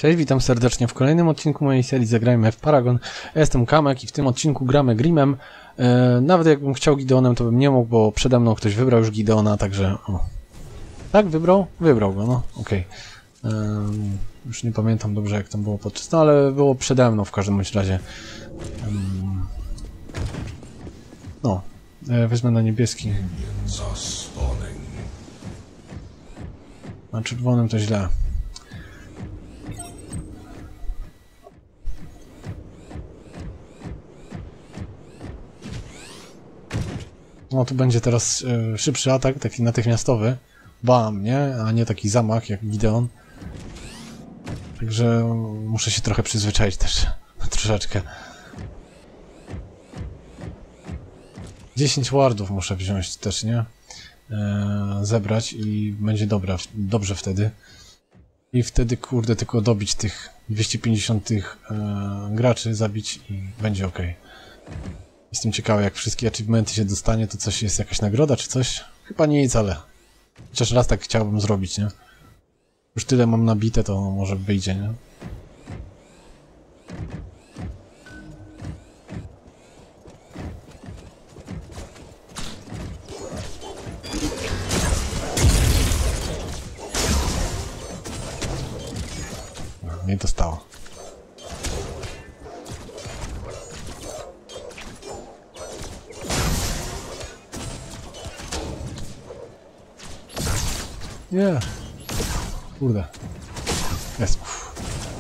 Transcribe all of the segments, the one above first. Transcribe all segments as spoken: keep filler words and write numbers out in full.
Cześć, witam serdecznie w kolejnym odcinku mojej serii Zagrajmy w Paragon. Ja jestem Kamek i w tym odcinku gramy Grimem. E, nawet jakbym chciał Gideonem, to bym nie mógł, bo przede mną ktoś wybrał już Gideona, także... O. Tak, wybrał? Wybrał go, no, okej. Okay. Już nie pamiętam dobrze, jak tam było podczas... No, ale było przede mną w każdym bądź razie. Um, no, e, wezmę na niebieski. Na czerwonym to źle. No tu będzie teraz e, szybszy atak, taki natychmiastowy. Bam, nie? A nie taki zamach jak Gideon. Także muszę się trochę przyzwyczaić też. Troszeczkę. dziesięć wardów muszę wziąć też, nie? E, zebrać i będzie dobra, dobrze wtedy. I wtedy, kurde, tylko dobić tych dwieście pięćdziesiąt tych e, graczy, zabić i będzie ok. Jestem ciekawy, jak wszystkie achievementy się dostanie, to coś jest jakaś nagroda czy coś? Chyba nic, ale chociaż raz tak chciałbym zrobić, nie? Już tyle mam nabite, to może wyjdzie, nie? Nie dostało. Nie. Kurde. Jest. Uff.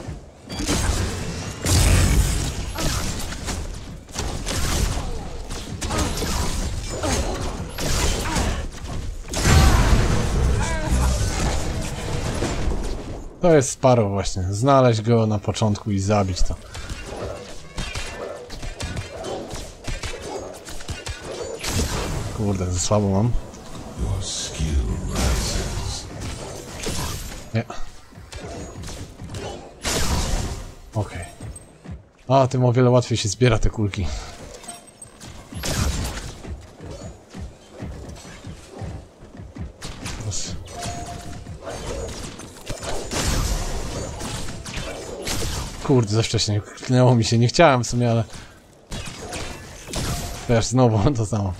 To jest Sparrow właśnie. Znaleźć go na początku i zabić to. Kurde, za słabo mam. Nie. Okej. Okay. A, tym o wiele łatwiej się zbiera te kulki. Teraz. Kurde, za wcześnie kliknęło mi się. Nie chciałem w sumie, ale... Też znowu to samo.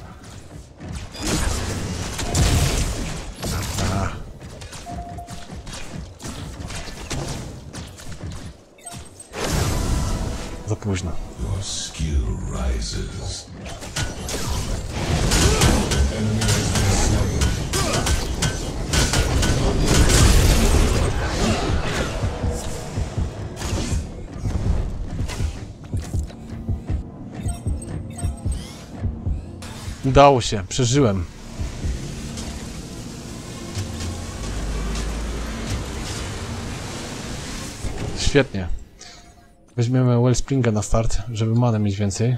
Za późno. Udało się, przeżyłem. Świetnie. Weźmiemy Wellspringa na start, żeby manę mieć więcej.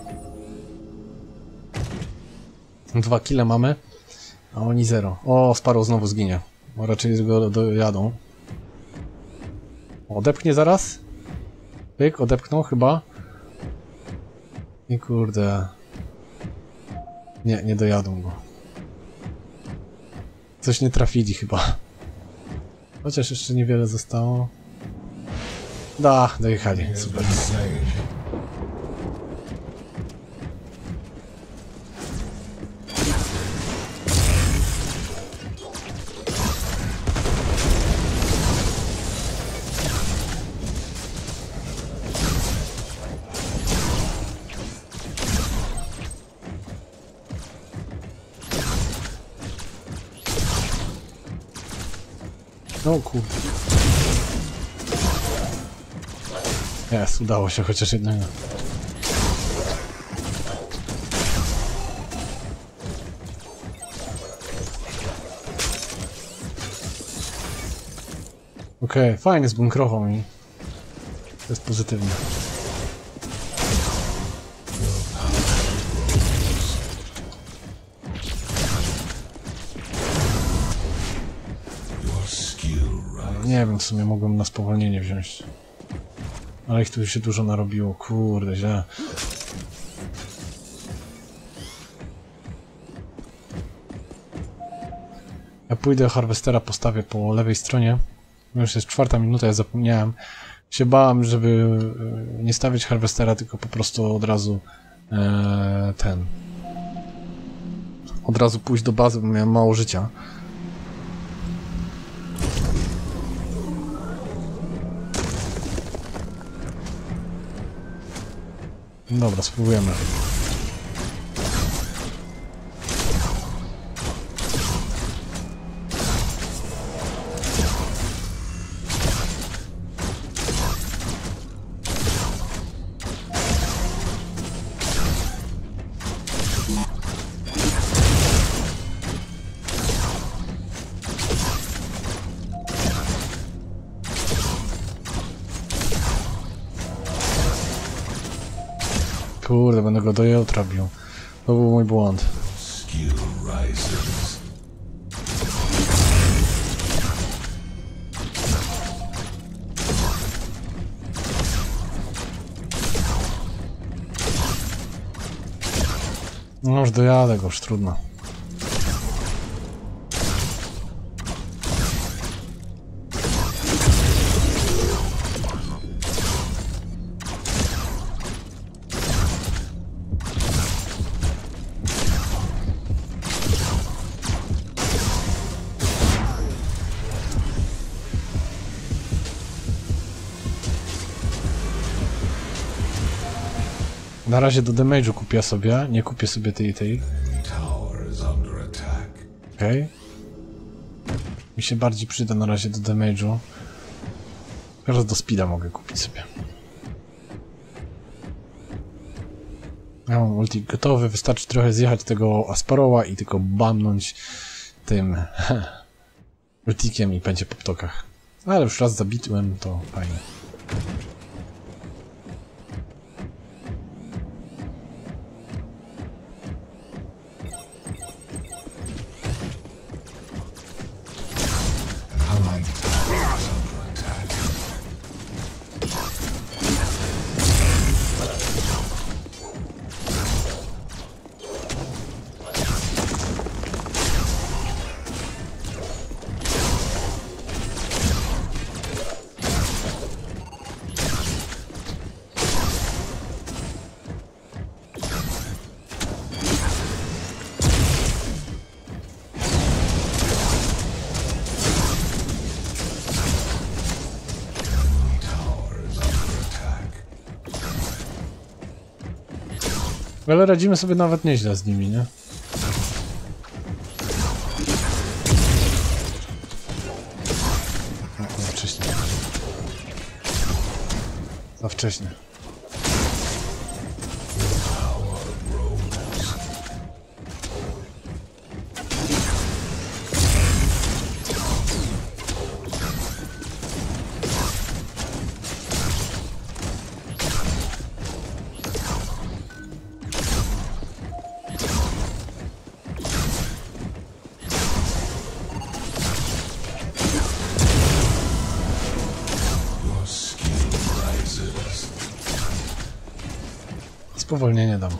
Dwa kile mamy, a oni zero. O, Sparrow znowu zginie. Bo raczej go dojadą. Odepchnie zaraz? Pyk, odepchnął chyba. I kurde... Nie, nie dojadą go. Coś nie trafili chyba. Chociaż jeszcze niewiele zostało. Da, dojechali, super. No kurde. Jest, udało się chociaż jednego. Okej, okay, fajnie zbunkrował mi. To jest pozytywne. Nie wiem, w sumie mogłem na spowolnienie wziąć. Ale ich tu się dużo narobiło, kurde, źle. Ja pójdę Harvestera, postawię po lewej stronie. Już jest czwarta minuta, ja zapomniałem. Się bałem, żeby nie stawiać harvestera, tylko po prostu od razu e, ten... Od razu pójść do bazy, bo miałem mało życia. Dobra, spróbujemy. Kurde, będę go do jutra bił. To był mój błąd. No już dojadę go, już trudno. Na razie do damage'u kupię sobie, nie kupię sobie tej tej. Okej. Okay. Mi się bardziej przyda na razie do damage'u. Teraz do speeda mogę kupić sobie. Ja mam ulti gotowy, wystarczy trochę zjechać tego Asparoła i tylko bamnąć tym ultikiem i będzie po ptokach. Ale już raz zabitłem, to fajnie. Ale radzimy sobie nawet nieźle z nimi, nie? No, za wcześnie. Za wcześnie. Spowolnienie dam.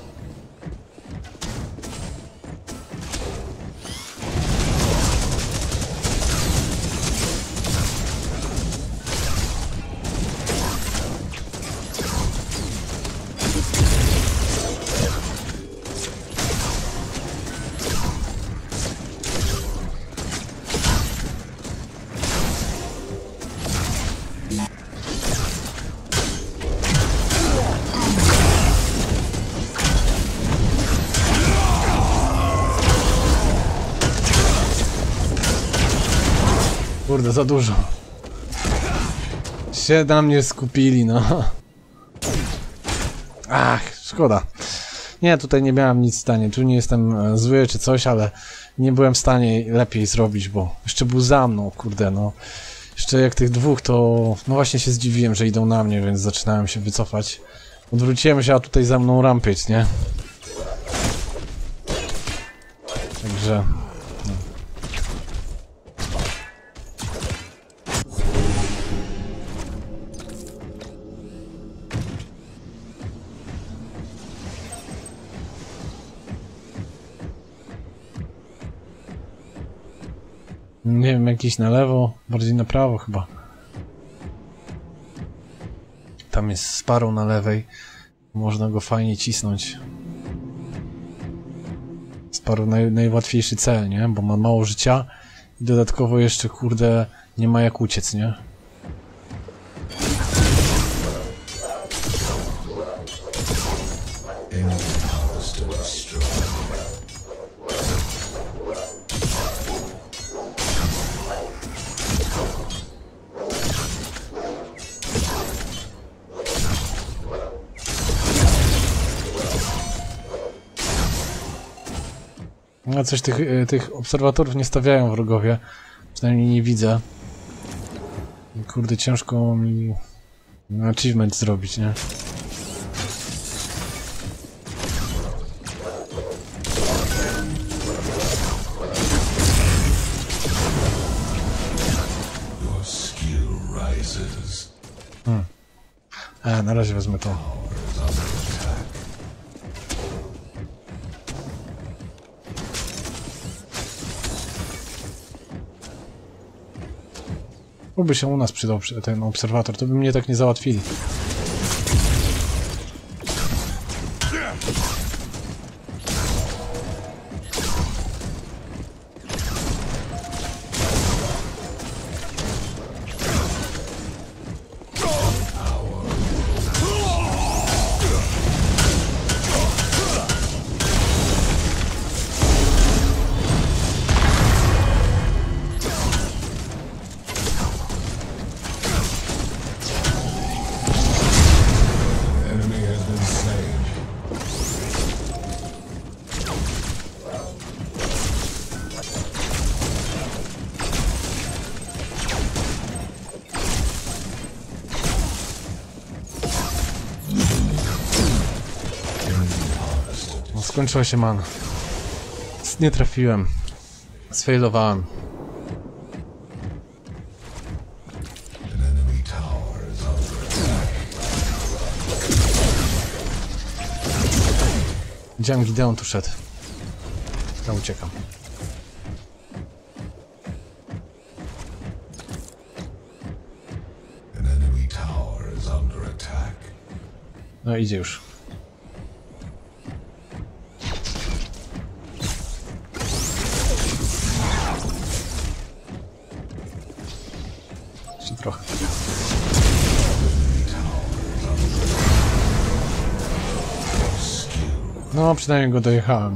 Kurde, za dużo. Się na mnie skupili, no. Ach, szkoda. Nie, tutaj nie miałem nic w stanie. Tu nie jestem zły czy coś, ale nie byłem w stanie lepiej zrobić, bo jeszcze był za mną, kurde, no. Jeszcze jak tych dwóch, to no właśnie się zdziwiłem, że idą na mnie, więc zaczynałem się wycofać. Odwróciłem się, a tutaj za mną rampage, nie? Także... No. Nie wiem, jakiś na lewo, bardziej na prawo chyba. Tam jest Sparrow na lewej. Można go fajnie cisnąć. Sparrow naj, najłatwiejszy cel, nie? Bo ma mało życia i dodatkowo jeszcze, kurde, nie ma jak uciec, nie? No coś tych, tych obserwatorów nie stawiają wrogowie. Przynajmniej nie widzę. Kurde, ciężko mi achievement zrobić, nie? Hmm. A, na razie wezmę to. By się u nas przydał ten obserwator, to by mnie tak nie załatwili. Skończyła się mana. Nie trafiłem. Sfailowałem. Widziałem, Gideon tu szedł. Ja uciekam. No idzie już. Jeszcze trochę. No, przynajmniej go dojechałem.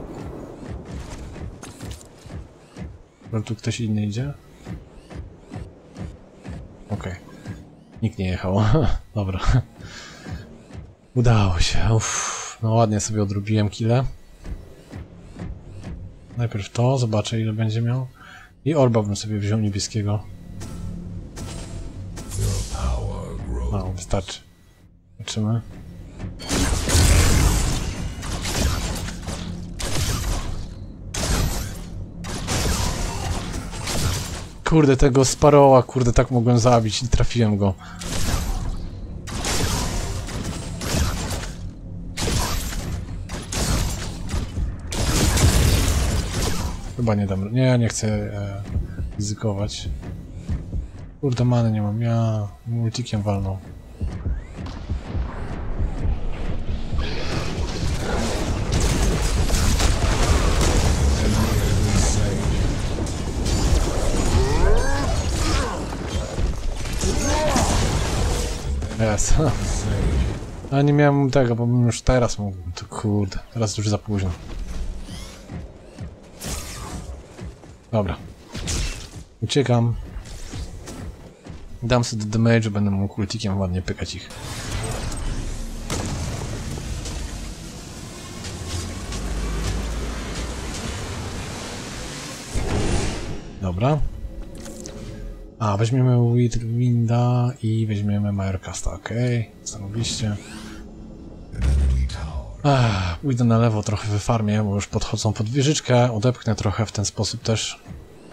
Ale tu ktoś inny idzie? Okej. Okay. Nikt nie jechał. Dobra. Udało się. Uff. No ładnie sobie odrobiłem kile. Najpierw to, zobaczę ile będzie miał. I orba bym sobie wziął niebieskiego. No, wystarczy. Zobaczymy. Kurde, tego Sparrowa, kurde, tak mogłem zabić i trafiłem go. Chyba nie dam, nie, nie chcę e, ryzykować. Kurde, many nie mam, ja multikiem walną. Jest. A nie miałem tego, bo bym już teraz mógł. To kurde, teraz już za późno. Dobra. Uciekam. Dam sobie do damage, będę mógł ultikiem ładnie pykać ich. Dobra. A, weźmiemy Winda i weźmiemy Majorcasta, okej. Okay. Stanowiście. Ach, pójdę na lewo trochę wyfarmię, bo już podchodzą pod wieżyczkę. Odepchnę trochę w ten sposób też.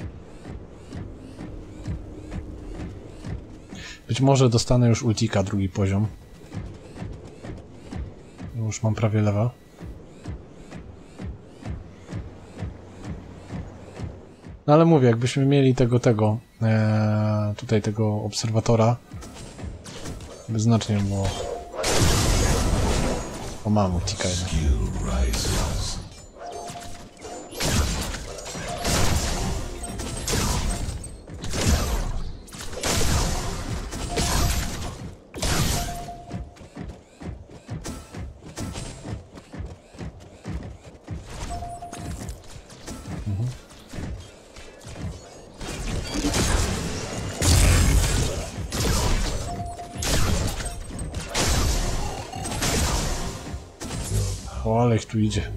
Być może dostanę już ultika, drugi poziom. Już mam prawie lewa. No ale mówię, jakbyśmy mieli tego, tego, ee, tutaj tego obserwatora, Wyznacznie, bo... O, mam utika jeden. O, ale ich tu idzie.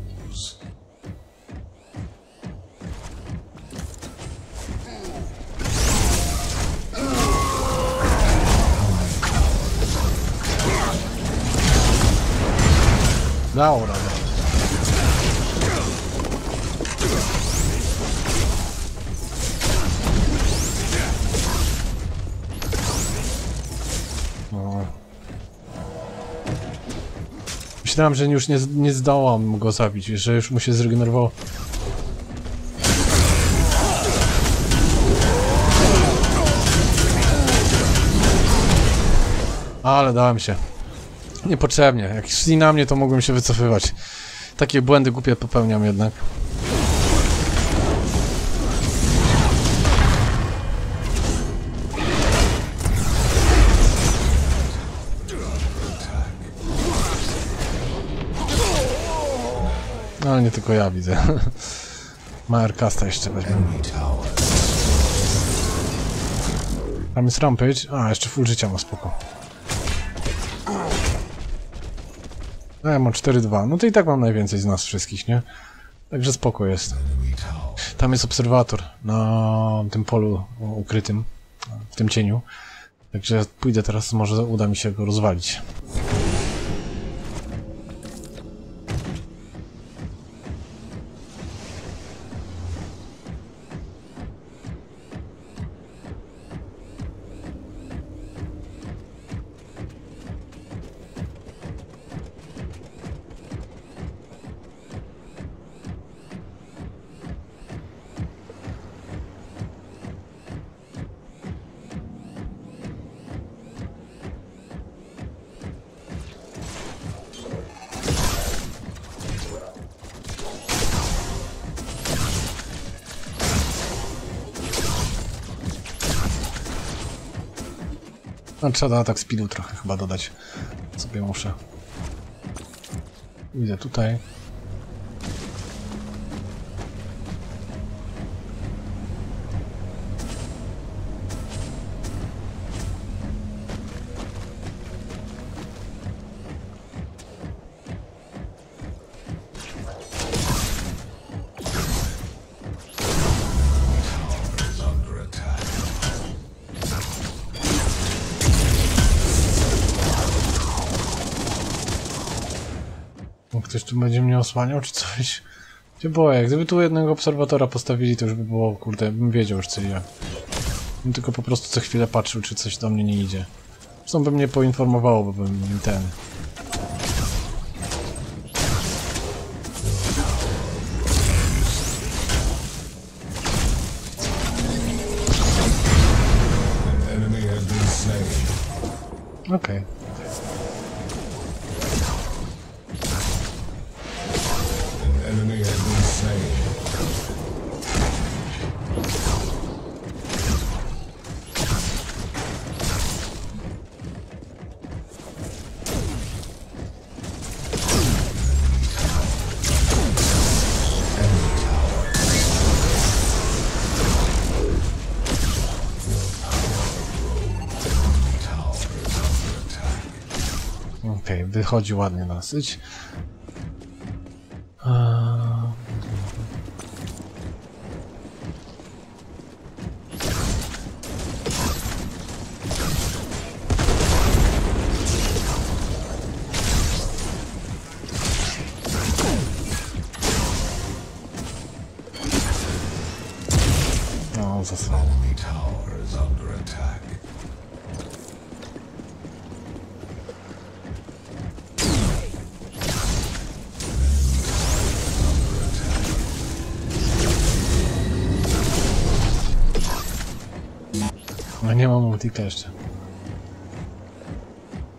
Dało radę. No. Myślałem, że już nie, nie zdołam go zabić, że już mu się zregenerowało. Ale dałem się. Niepotrzebnie. Jak szli na mnie, to mogłem się wycofywać. Takie błędy głupie popełniam jednak. No, ale nie tylko ja widzę. Maercasta jeszcze weźmie. Tam jest Rampage. A, jeszcze full życia ma, spoko. A ja mam cztery dwa. No to i tak mam najwięcej z nas wszystkich, nie? Także spoko jest. Tam jest obserwator na tym polu ukrytym, w tym cieniu. Także pójdę teraz, może uda mi się go rozwalić. No, trzeba atak speedu trochę chyba dodać. Sobie muszę. Idę tutaj. Ktoś tu będzie mnie osłaniał, czy coś? Się boję, gdyby tu jednego obserwatora postawili, to już by było, kurde, bym wiedział już co i jak. Bym tylko po prostu co chwilę patrzył, czy coś do mnie nie idzie. Zresztą by mnie poinformowało, bo bym ten... Okej. Okay. Okej, okay, wychodzi ładnie dosyć. A... No, zasłał. No nie mam multika jeszcze.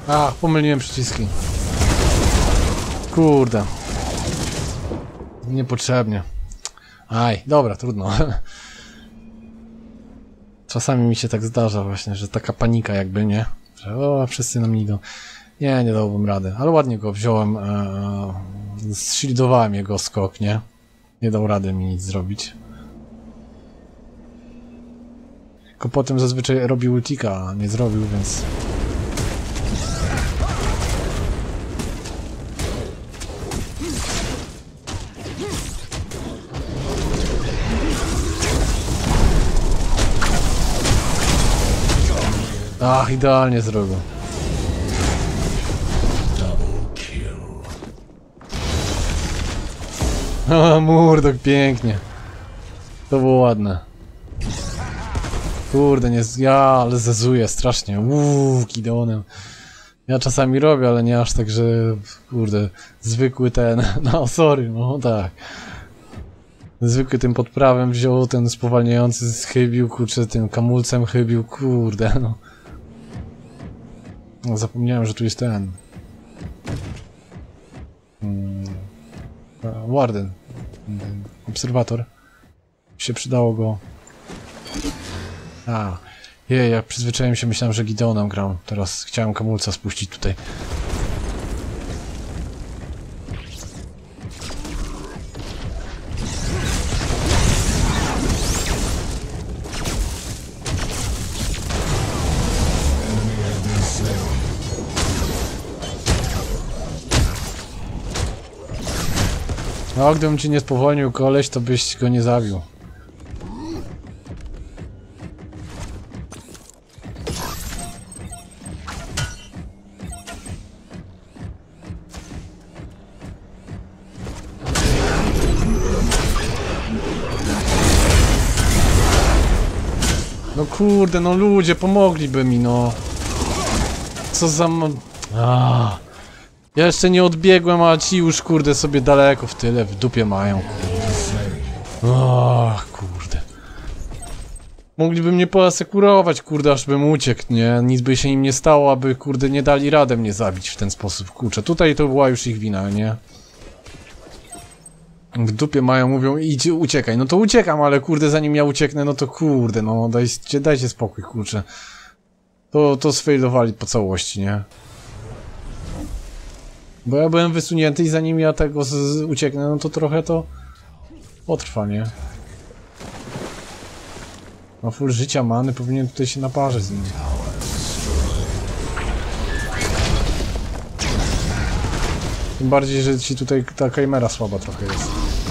Ach, pomyliłem przyciski. Kurde. Niepotrzebnie. Aj, dobra, trudno. Czasami mi się tak zdarza właśnie, że taka panika jakby, nie? Że o, wszyscy nam idą. Nie, nie dałbym rady. Ale ładnie go wziąłem. Ee, zshieldowałem jego skok, nie? Nie dał rady mi nic zrobić. Tylko potem zazwyczaj robił ultika, a nie zrobił, więc... Ach, idealnie zrobił. O, Murdoch, pięknie. To było ładne. Kurde, nie... Ja, ale zezuję strasznie. Uuu, Gideonem. Ja czasami robię, ale nie aż tak, że... Kurde, zwykły ten... No, sorry, no tak. Zwykły tym podprawem wziął, ten spowalniający chybił, kurczę, tym kamulcem chybił, kurde, no. No, zapomniałem, że tu jest ten... Hmm. Warden. Obserwator. Się przydało go... A, jej, jak przyzwyczaiłem się, myślałem, że Gideonem gram. Teraz chciałem kamulca spuścić tutaj. No, gdybym ci nie spowolnił koleś, to byś go nie zabił. No kurde, no ludzie, pomogliby mi, no. Co za... Aaaa. Ja jeszcze nie odbiegłem, a ci już, kurde, sobie daleko w tyle, w dupie mają, kurde. Ach, kurde. Mogliby mnie poasekurować, kurde, aż bym uciekł, nie? Nic by się im nie stało, aby, kurde, nie dali radę mnie zabić w ten sposób, kurczę. Tutaj to była już ich wina, nie? W dupie mają, mówią, idź, uciekaj. No to uciekam, ale, kurde, zanim ja ucieknę, no to, kurde, no dajcie, dajcie spokój, kurczę. To, to sfailowali po całości, nie? Bo ja byłem wysunięty i zanim ja tego z, z, ucieknę, no to trochę to potrwa, nie? Ma full życia, many, powinien tutaj się naparzyć z nim. Tym bardziej, że ci tutaj ta Chimera słaba trochę jest.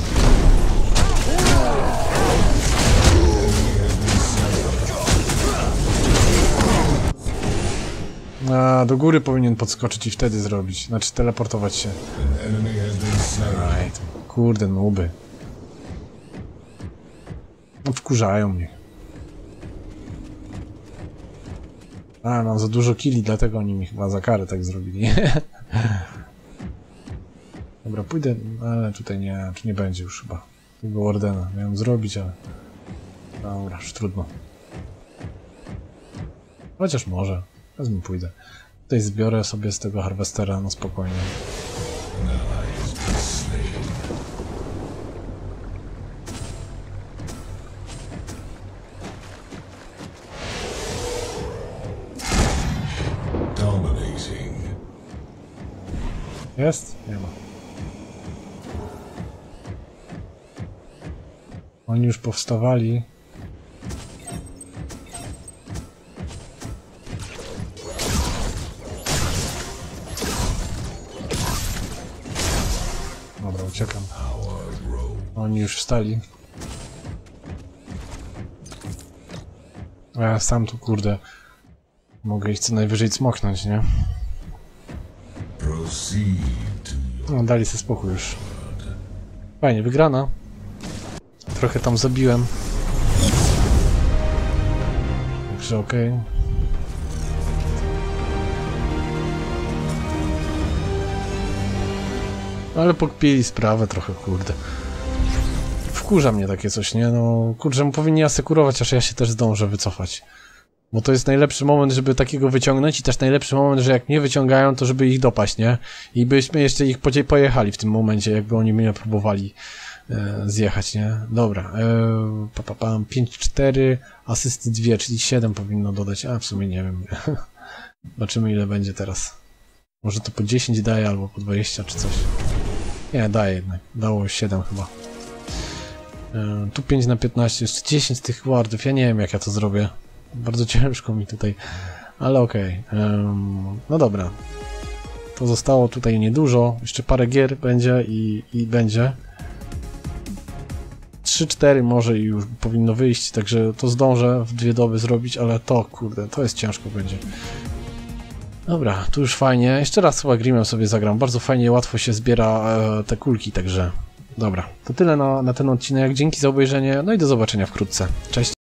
A, do góry powinien podskoczyć i wtedy zrobić. Znaczy teleportować się. Right. Kurde, nuby. No wkurzają mnie. A, mam za dużo killi, dlatego oni mi chyba za karę tak zrobili. Dobra, pójdę, ale tutaj nie, czy nie będzie już chyba tego Wardena. Miałem zrobić, ale... Dobra, już trudno. Chociaż może. Wezmę, pójdę. Tutaj zbiorę sobie z tego Harvestera, no spokojnie. Jest? Nie ma. Oni już powstawali. Dobra, uciekam. Oni już wstali. A ja sam tu, kurde, mogę ich co najwyżej cmoknąć, nie? No, dali sobie spokój już. Fajnie, wygrana. Trochę tam zabiłem. Także okej. Okay. Ale pokpili sprawę trochę, kurde. Wkurza mnie takie coś, nie? No, kurczę, powinni asekurować, aż ja się też zdążę wycofać. Bo to jest najlepszy moment, żeby takiego wyciągnąć i też najlepszy moment, że jak nie wyciągają, to żeby ich dopaść, nie? I byśmy jeszcze ich pojechali w tym momencie, jakby oni mnie próbowali e, zjechać, nie? Dobra, e, pa, pa, pa, pięć cztery, asysty dwa, czyli siedem powinno dodać, a w sumie nie wiem. Zobaczymy ile będzie teraz. Może to po dziesięć daje, albo po dwadzieścia czy coś. Nie, daje jednak, dało siedem chyba. E, tu pięć na piętnaście, jeszcze dziesięć tych wardów, ja nie wiem jak ja to zrobię. Bardzo ciężko mi tutaj, ale okej. Okay. Um, no dobra. To zostało tutaj niedużo. Jeszcze parę gier będzie i, i będzie. trzy cztery może i już powinno wyjść, także to zdążę w dwie doby zrobić, ale to, kurde, to jest ciężko będzie. Dobra, tu już fajnie. Jeszcze raz chyba Grimem sobie zagram. Bardzo fajnie, łatwo się zbiera e, te kulki, także dobra. To tyle na, na ten odcinek. Dzięki za obejrzenie, no i do zobaczenia wkrótce. Cześć!